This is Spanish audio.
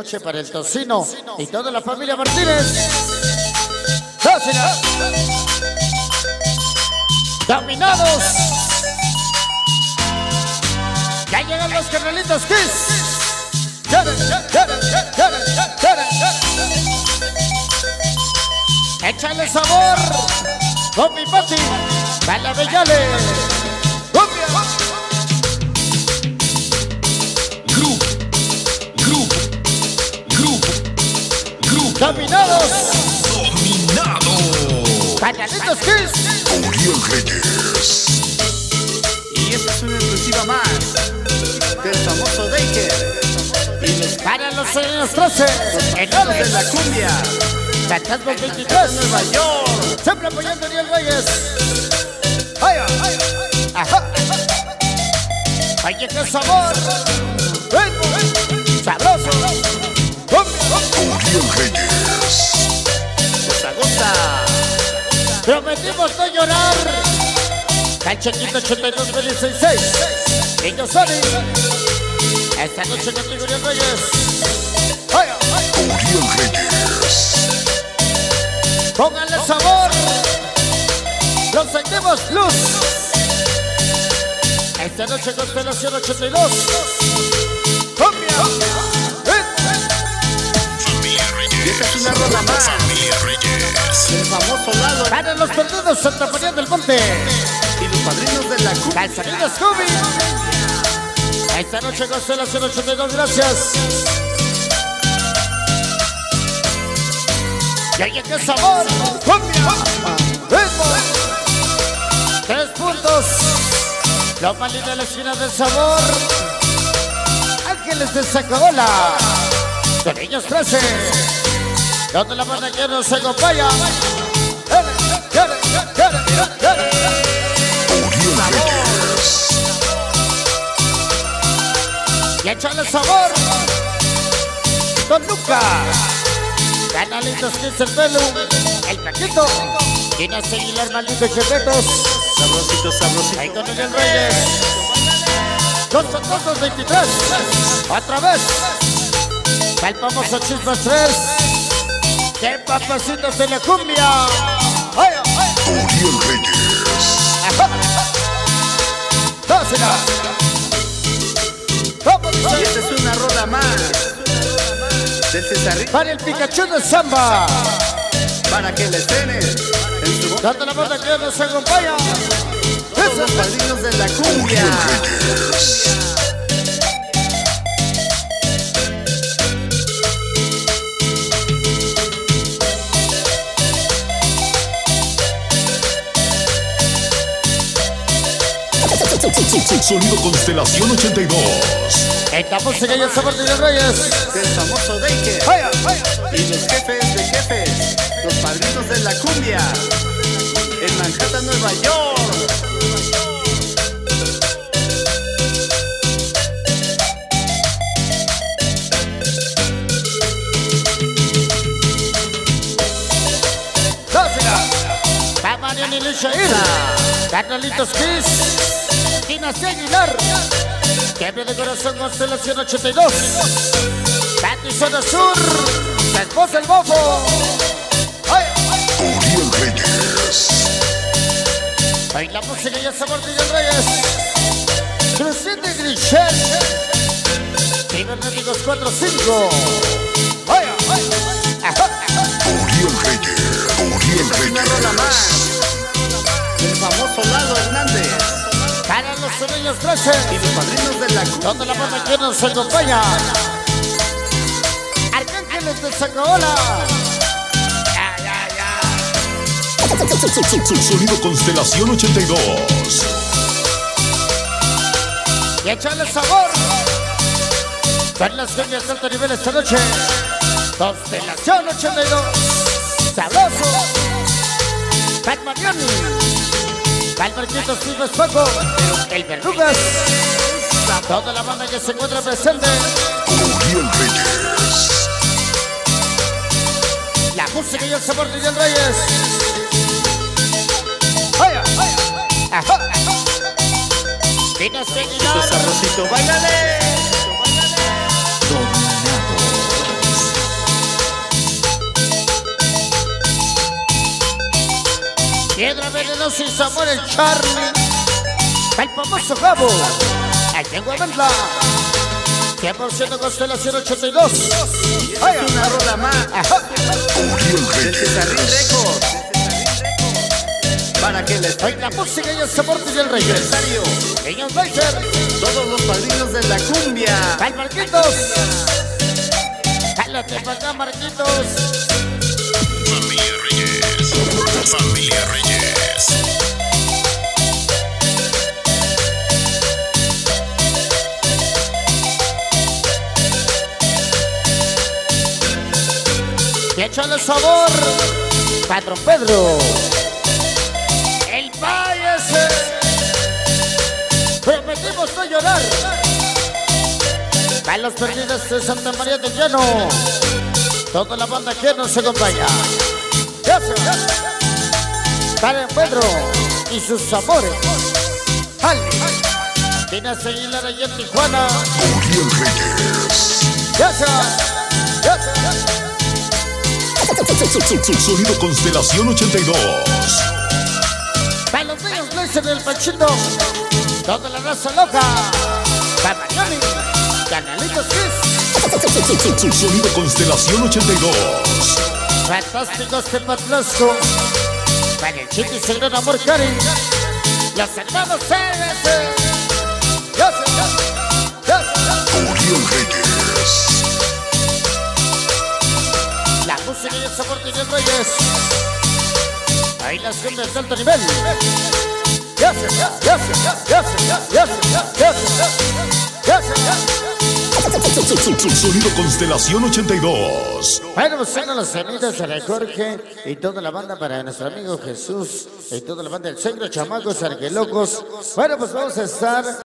noche para el Tocino y toda la familia Martínez. ¡Dásela! ¡Dominados! Ya llegan los carnalitos Kiss. ¡Échale sabor! ¡Con mi Pati! ¡Dale, Bellale! ¡Cumbia! ¡Dominados! ¡Carnalitos Kiss! Uriel Reyes. Y esta es una exclusiva más del famoso Daker. Y los Para los años 13, patrones de la cumbia, Fantasmas 23, Nueva York. siempre apoyando a Uriel Reyes. ¡Vaya! ¡Ajá! ¡Oye, qué sabor! ¡Ritmo! ¡Sabroso! ¡Cumbia! Uriel Reyes. Gusta, gusta. Prometimos no llorar. Calchequito 82 66. Niño Sony. Esta noche contigo, Uriel Reyes. ¡Vaya! Uriel Reyes. Pónganle sabor. Los sentimos luz. Esta noche Constelación 82. ¡Cumbia! Y esta es una rola más Familia Reyes. del famoso lado Para los perdidos Santa María del Monte. y los padrinos de la cumbia. Calzadilla Scooby. Esta noche Constelación 82, gracias. Y oye, qué sabor. Cumbia. Ritmo. 3 puntos. Lo malín de la esquina del sabor. Ángeles de Zacaola. De Niños 13. Donde la banda que nos acompaña. Uriel Reyes. Y échale sabor. Don Lucas. Canalitos Kiss el pelo. El Paquito. Quinas Aguilar, maldito Chepetos. Sabrosito, sabrosito. Ahí con Uriel Reyes. 223. Otra vez. El famoso Chispas 3. ¡Qué papacitos de la cumbia! ¡Ay, ay! Uriel Reyes. ¡Ajá! ¡Dásela! ¡Vamos, Y dice! esta es una rola más de Cesarito Para el Pikachu de Samba. para que le estrenes en su voz. Dando la banda que nos acompaña. Todos los padrinos de la cumbia. Uriel Reyes. Sonido Constelación 82. Esta música y el sabor de Uriel Reyes. Del famoso Daker. ¡Vaya, vaya! Y los jefes de jefes, los padrinos de la cumbia, en Manhattan, Nueva York. ¡Dásela! Pa' Mariana y Lishair. Carnalitos Kiss. Quinas Aguilar. Quiebre de corazón Constelación 82. Pati Zona Sur. La esposa el bofo. ¡Ay! Uriel Reyes. Ahí la música y el sabor de Uriel Reyes. Crucete Grichel. Cibernéticos 45. ¡Ay, ay! ¡Ajá! Uriel Reyes. Uriel Esta es una rola más Reyes. del famoso Lalo Hernández Para los sonidos 13. y los padrinos de la cumbia. Donde la banda que nos acompaña. Arcángeles de Zacaola. Ya, ya, ya. Sonido Constelación 82. Y échale sabor. Son las cumbias de alto nivel esta noche. Constelación 82. Sabroso. Pat Mariani. Palmarquitos Silva Paco. El Verrugas. Toda la banda que se encuentra presente. Uriel Reyes. La música y el sabor de Uriel Reyes. ¡Ay, ay! ¡Ajá! Quinas Aguilar. Sabrosito, bailale. Dominado. Piedra Venenosa y Samuel el Charlie. El famoso Gabo. Aquí en Guadalajara. 100% Constelación 82. Una rola más. Uriel De Cesarín Reyes. Records. Para que les Hoy la música y el sabor de el Reyes. aniversario. Niños Blazer. Todos los padrinos de la cumbia. Al Marquitos. Jálate para acá, Marquitos. Familia Reyes. Familia Reyes. Y échale sabor. Patrón Pedro. El Váyase. Prometimos no llorar. Para los perdidos de Santa María del Llano. Toda la banda que nos acompaña. Ya se Karen Pedro y sus amores. Ali. Tina Aguilar allá en Tijuana. Uriel Reyes. Ya se Sonido Constelación 82. Para los niños Blazer del Panchito. Toda la raza loca. Para Marioni. Canalitos Kiss. Sonido Constelación 82. Fantásticos de Patlasco. Para el Chiquis el gran amor Cari. Los hermanos CBC. Ya Uriel Reyes. La música y el sabor de Uriel Reyes. Ahí las cumbias de alto nivel. Sonido Constelación 82. Bueno, pues son los sonidos de Jorge y toda la banda para nuestro amigo Jesús y toda la banda del Centro Chamacos Arquelocos. Bueno, pues vamos a estar